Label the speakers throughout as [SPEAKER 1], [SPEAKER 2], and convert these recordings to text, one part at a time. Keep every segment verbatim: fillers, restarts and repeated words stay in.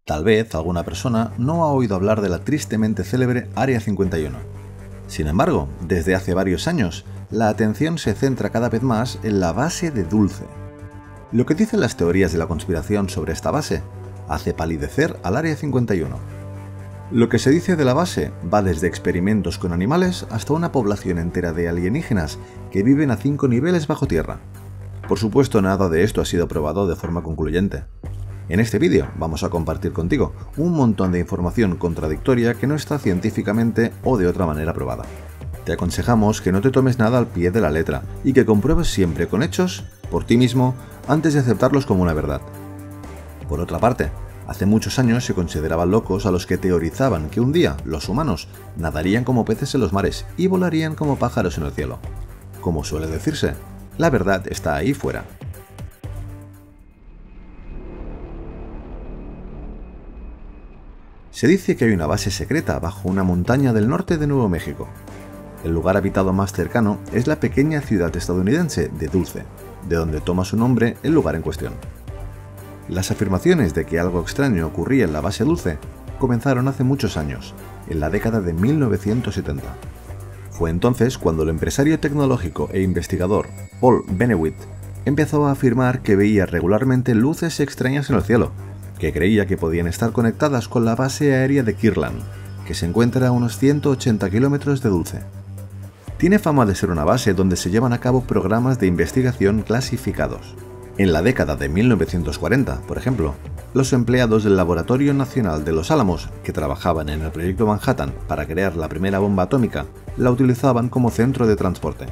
[SPEAKER 1] Tal vez alguna persona no ha oído hablar de la tristemente célebre Área cincuenta y uno. Sin embargo, desde hace varios años, la atención se centra cada vez más en la base de Dulce. Lo que dicen las teorías de la conspiración sobre esta base hace palidecer al Área cincuenta y uno. Lo que se dice de la base va desde experimentos con animales hasta una población entera de alienígenas que viven a cinco niveles bajo tierra. Por supuesto, nada de esto ha sido probado de forma concluyente. En este vídeo vamos a compartir contigo un montón de información contradictoria que no está científicamente o de otra manera probada. Te aconsejamos que no te tomes nada al pie de la letra y que compruebes siempre con hechos, por ti mismo, antes de aceptarlos como una verdad. Por otra parte, hace muchos años se consideraban locos a los que teorizaban que un día los humanos nadarían como peces en los mares y volarían como pájaros en el cielo. Como suele decirse, la verdad está ahí fuera. Se dice que hay una base secreta bajo una montaña del norte de Nuevo México. El lugar habitado más cercano es la pequeña ciudad estadounidense de Dulce, de donde toma su nombre el lugar en cuestión. Las afirmaciones de que algo extraño ocurría en la base Dulce comenzaron hace muchos años, en la década de mil novecientos setenta. Fue entonces cuando el empresario tecnológico e investigador Paul Bennewit empezó a afirmar que veía regularmente luces extrañas en el cielo, que creía que podían estar conectadas con la base aérea de Kirtland, que se encuentra a unos ciento ochenta kilómetros de Dulce. Tiene fama de ser una base donde se llevan a cabo programas de investigación clasificados. En la década de mil novecientos cuarenta, por ejemplo, los empleados del Laboratorio Nacional de Los Álamos, que trabajaban en el proyecto Manhattan para crear la primera bomba atómica, la utilizaban como centro de transporte.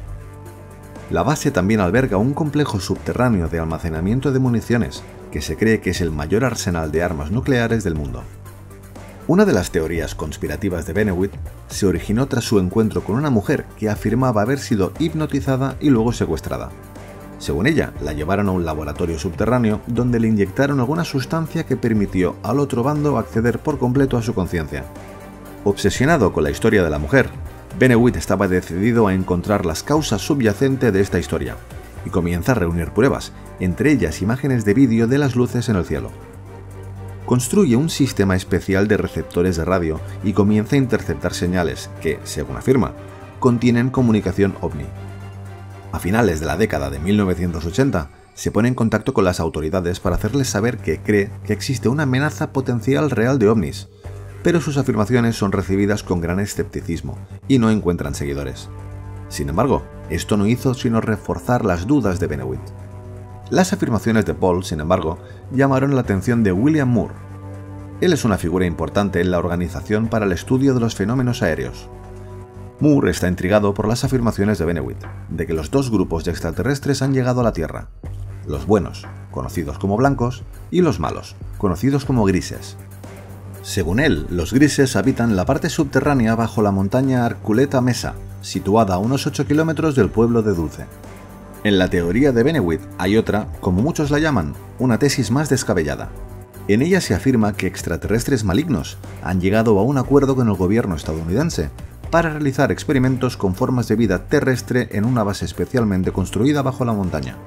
[SPEAKER 1] La base también alberga un complejo subterráneo de almacenamiento de municiones, que se cree que es el mayor arsenal de armas nucleares del mundo. Una de las teorías conspirativas de Bennewit se originó tras su encuentro con una mujer que afirmaba haber sido hipnotizada y luego secuestrada. Según ella, la llevaron a un laboratorio subterráneo donde le inyectaron alguna sustancia que permitió al otro bando acceder por completo a su conciencia. Obsesionado con la historia de la mujer, Bennewit estaba decidido a encontrar las causas subyacentes de esta historia y comienza a reunir pruebas, entre ellas imágenes de vídeo de las luces en el cielo. Construye un sistema especial de receptores de radio y comienza a interceptar señales que, según afirma, contienen comunicación ovni. A finales de la década de mil novecientos ochenta, se pone en contacto con las autoridades para hacerles saber que cree que existe una amenaza potencial real de ovnis, pero sus afirmaciones son recibidas con gran escepticismo y no encuentran seguidores. Sin embargo, esto no hizo sino reforzar las dudas de Bennewit. Las afirmaciones de Paul, sin embargo, llamaron la atención de William Moore. Él es una figura importante en la Organización para el Estudio de los Fenómenos Aéreos. Moore está intrigado por las afirmaciones de Bennewit, de que los dos grupos de extraterrestres han llegado a la Tierra: los buenos, conocidos como blancos, y los malos, conocidos como grises. Según él, los grises habitan la parte subterránea bajo la montaña Arculeta Mesa, situada a unos ocho kilómetros del pueblo de Dulce. En la teoría de Bennewit hay otra, como muchos la llaman, una tesis más descabellada. En ella se afirma que extraterrestres malignos han llegado a un acuerdo con el gobierno estadounidense para realizar experimentos con formas de vida terrestre en una base especialmente construida bajo la montaña.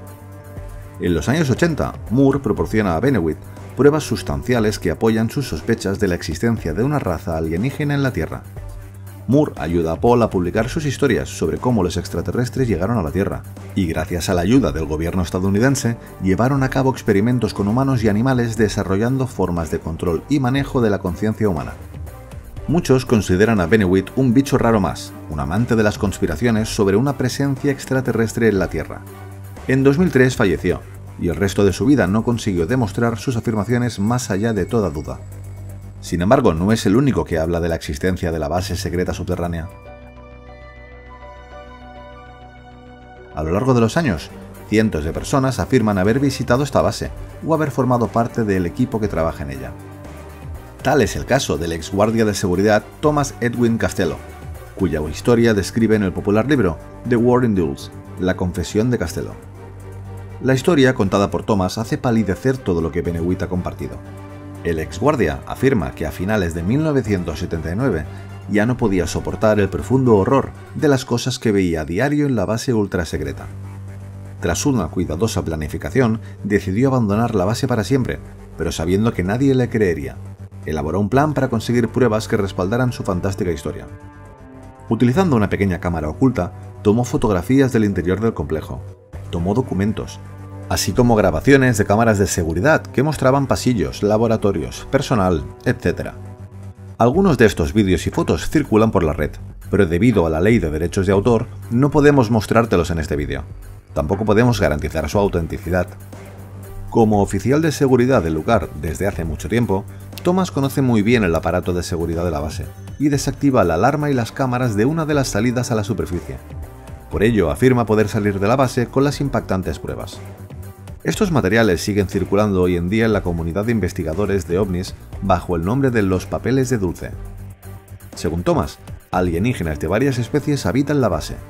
[SPEAKER 1] En los años ochenta, Moore proporciona a Bennewit pruebas sustanciales que apoyan sus sospechas de la existencia de una raza alienígena en la Tierra. Moore ayuda a Paul a publicar sus historias sobre cómo los extraterrestres llegaron a la Tierra, y gracias a la ayuda del gobierno estadounidense, llevaron a cabo experimentos con humanos y animales desarrollando formas de control y manejo de la conciencia humana. Muchos consideran a Bennewit un bicho raro más, un amante de las conspiraciones sobre una presencia extraterrestre en la Tierra. En dos mil tres falleció, y el resto de su vida no consiguió demostrar sus afirmaciones más allá de toda duda. Sin embargo, no es el único que habla de la existencia de la base secreta subterránea. A lo largo de los años, cientos de personas afirman haber visitado esta base o haber formado parte del equipo que trabaja en ella. Tal es el caso del ex guardia de seguridad Thomas Edwin Castello, cuya historia describe en el popular libro The War in Dulce, La confesión de Castello. La historia contada por Thomas hace palidecer todo lo que Bennewit ha compartido. El exguardia afirma que a finales de mil novecientos setenta y nueve ya no podía soportar el profundo horror de las cosas que veía a diario en la base ultrasecreta. Tras una cuidadosa planificación, decidió abandonar la base para siempre, pero sabiendo que nadie le creería, elaboró un plan para conseguir pruebas que respaldaran su fantástica historia. Utilizando una pequeña cámara oculta, tomó fotografías del interior del complejo, tomó documentos, así como grabaciones de cámaras de seguridad que mostraban pasillos, laboratorios, personal, etcétera. Algunos de estos vídeos y fotos circulan por la red, pero debido a la ley de derechos de autor no podemos mostrártelos en este vídeo. Tampoco podemos garantizar su autenticidad. Como oficial de seguridad del lugar desde hace mucho tiempo, Thomas conoce muy bien el aparato de seguridad de la base y desactiva la alarma y las cámaras de una de las salidas a la superficie. Por ello afirma poder salir de la base con las impactantes pruebas. Estos materiales siguen circulando hoy en día en la comunidad de investigadores de ovnis bajo el nombre de los papeles de Dulce. Según Thomas, alienígenas de varias especies habitan la base.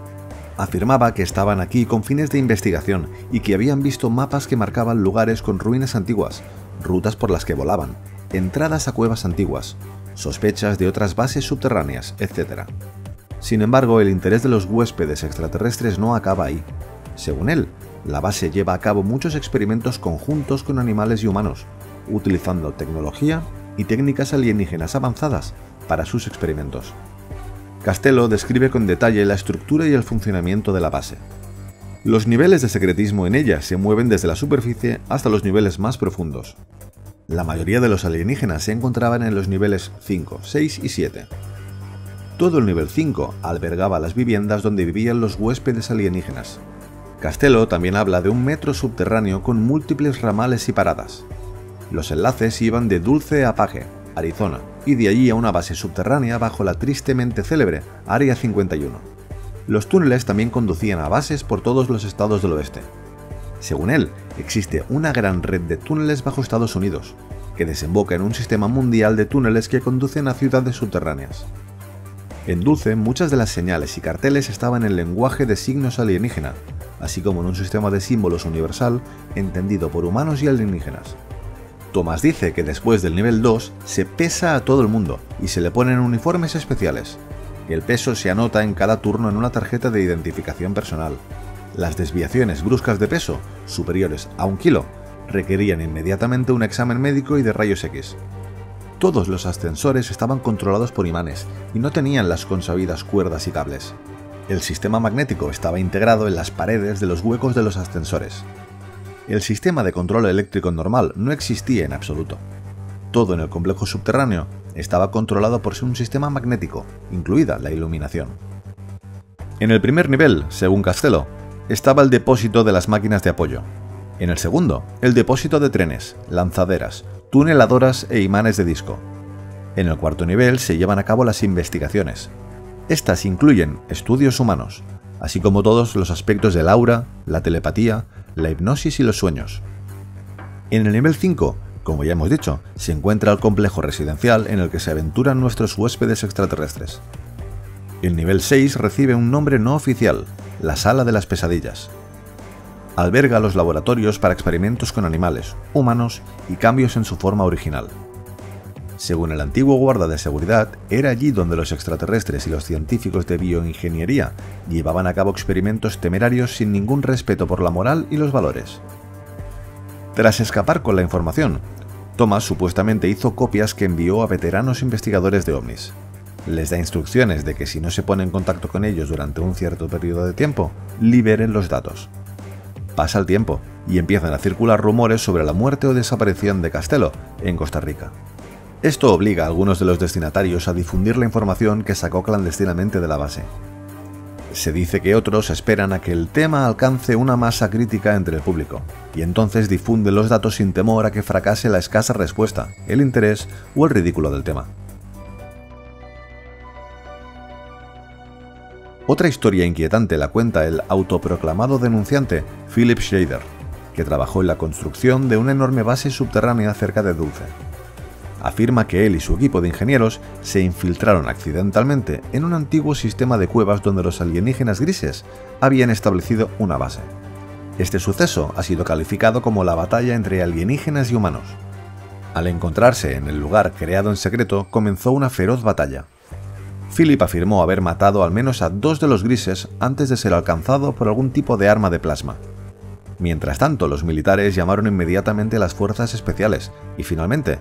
[SPEAKER 1] Afirmaba que estaban aquí con fines de investigación y que habían visto mapas que marcaban lugares con ruinas antiguas, rutas por las que volaban, entradas a cuevas antiguas, sospechas de otras bases subterráneas, etcétera. Sin embargo, el interés de los huéspedes extraterrestres no acaba ahí. Según él, la base lleva a cabo muchos experimentos conjuntos con animales y humanos, utilizando tecnología y técnicas alienígenas avanzadas para sus experimentos. Castello describe con detalle la estructura y el funcionamiento de la base. Los niveles de secretismo en ella se mueven desde la superficie hasta los niveles más profundos. La mayoría de los alienígenas se encontraban en los niveles cinco, seis y siete. Todo el nivel cinco albergaba las viviendas donde vivían los huéspedes alienígenas. Castello también habla de un metro subterráneo con múltiples ramales y paradas. Los enlaces iban de Dulce a Page, Arizona, y de allí a una base subterránea bajo la tristemente célebre Área cincuenta y uno. Los túneles también conducían a bases por todos los estados del oeste. Según él, existe una gran red de túneles bajo Estados Unidos, que desemboca en un sistema mundial de túneles que conducen a ciudades subterráneas. En Dulce, muchas de las señales y carteles estaban en lenguaje de signos alienígena, así como en un sistema de símbolos universal entendido por humanos y alienígenas. Thomas dice que después del nivel dos se pesa a todo el mundo y se le ponen uniformes especiales. El peso se anota en cada turno en una tarjeta de identificación personal. Las desviaciones bruscas de peso, superiores a un kilo, requerían inmediatamente un examen médico y de rayos X. Todos los ascensores estaban controlados por imanes y no tenían las consabidas cuerdas y cables. El sistema magnético estaba integrado en las paredes de los huecos de los ascensores. El sistema de control eléctrico normal no existía en absoluto. Todo en el complejo subterráneo estaba controlado por un sistema magnético, incluida la iluminación. En el primer nivel, según Castello, estaba el depósito de las máquinas de apoyo. En el segundo, el depósito de trenes, lanzaderas, tuneladoras e imanes de disco. En el cuarto nivel se llevan a cabo las investigaciones. Estas incluyen estudios humanos, así como todos los aspectos del aura, la telepatía, la hipnosis y los sueños. En el nivel cinco, como ya hemos dicho, se encuentra el complejo residencial en el que se aventuran nuestros huéspedes extraterrestres. El nivel seis recibe un nombre no oficial, la Sala de las Pesadillas. Alberga los laboratorios para experimentos con animales, humanos y cambios en su forma original. Según el antiguo guarda de seguridad, era allí donde los extraterrestres y los científicos de bioingeniería llevaban a cabo experimentos temerarios sin ningún respeto por la moral y los valores. Tras escapar con la información, Thomas supuestamente hizo copias que envió a veteranos investigadores de ovnis. Les da instrucciones de que si no se pone en contacto con ellos durante un cierto periodo de tiempo, liberen los datos. Pasa el tiempo y empiezan a circular rumores sobre la muerte o desaparición de Castello en Costa Rica. Esto obliga a algunos de los destinatarios a difundir la información que sacó clandestinamente de la base. Se dice que otros esperan a que el tema alcance una masa crítica entre el público, y entonces difunden los datos sin temor a que fracase la escasa respuesta, el interés o el ridículo del tema. Otra historia inquietante la cuenta el autoproclamado denunciante Philip Schrader, que trabajó en la construcción de una enorme base subterránea cerca de Dulce. Afirma que él y su equipo de ingenieros se infiltraron accidentalmente en un antiguo sistema de cuevas donde los alienígenas grises habían establecido una base. Este suceso ha sido calificado como la batalla entre alienígenas y humanos. Al encontrarse en el lugar creado en secreto, comenzó una feroz batalla. Philip afirmó haber matado al menos a dos de los grises antes de ser alcanzado por algún tipo de arma de plasma. Mientras tanto, los militares llamaron inmediatamente a las fuerzas especiales y finalmente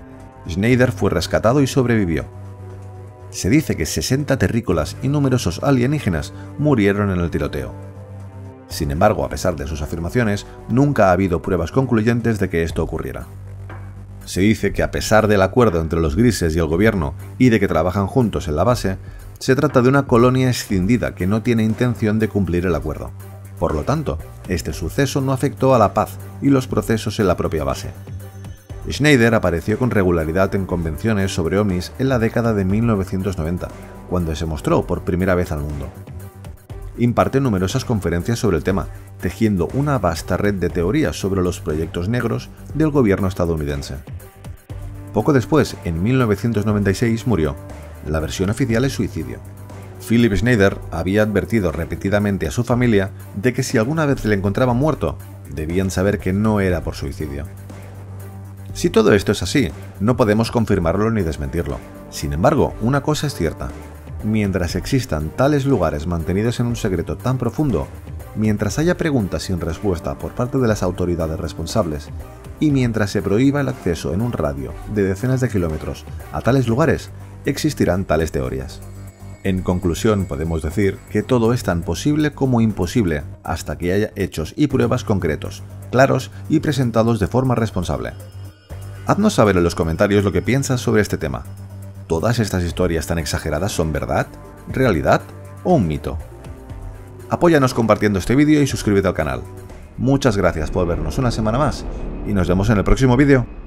[SPEAKER 1] Schneider fue rescatado y sobrevivió. Se dice que sesenta terrícolas y numerosos alienígenas murieron en el tiroteo. Sin embargo, a pesar de sus afirmaciones, nunca ha habido pruebas concluyentes de que esto ocurriera. Se dice que a pesar del acuerdo entre los grises y el gobierno y de que trabajan juntos en la base, se trata de una colonia escindida que no tiene intención de cumplir el acuerdo. Por lo tanto, este suceso no afectó a la paz y los procesos en la propia base. Schneider apareció con regularidad en convenciones sobre ovnis en la década de mil novecientos noventa, cuando se mostró por primera vez al mundo. Imparte numerosas conferencias sobre el tema, tejiendo una vasta red de teorías sobre los proyectos negros del gobierno estadounidense. Poco después, en mil novecientos noventa y seis, murió. La versión oficial es suicidio. Philip Schneider había advertido repetidamente a su familia de que si alguna vez le encontraban muerto, debían saber que no era por suicidio. Si todo esto es así, no podemos confirmarlo ni desmentirlo. Sin embargo, una cosa es cierta. Mientras existan tales lugares mantenidos en un secreto tan profundo, mientras haya preguntas sin respuesta por parte de las autoridades responsables, y mientras se prohíba el acceso en un radio de decenas de kilómetros a tales lugares, existirán tales teorías. En conclusión, podemos decir que todo es tan posible como imposible hasta que haya hechos y pruebas concretos, claros y presentados de forma responsable. Haznos saber en los comentarios lo que piensas sobre este tema. ¿Todas estas historias tan exageradas son verdad, realidad o un mito? Apóyanos compartiendo este vídeo y suscríbete al canal. Muchas gracias por vernos una semana más y nos vemos en el próximo vídeo.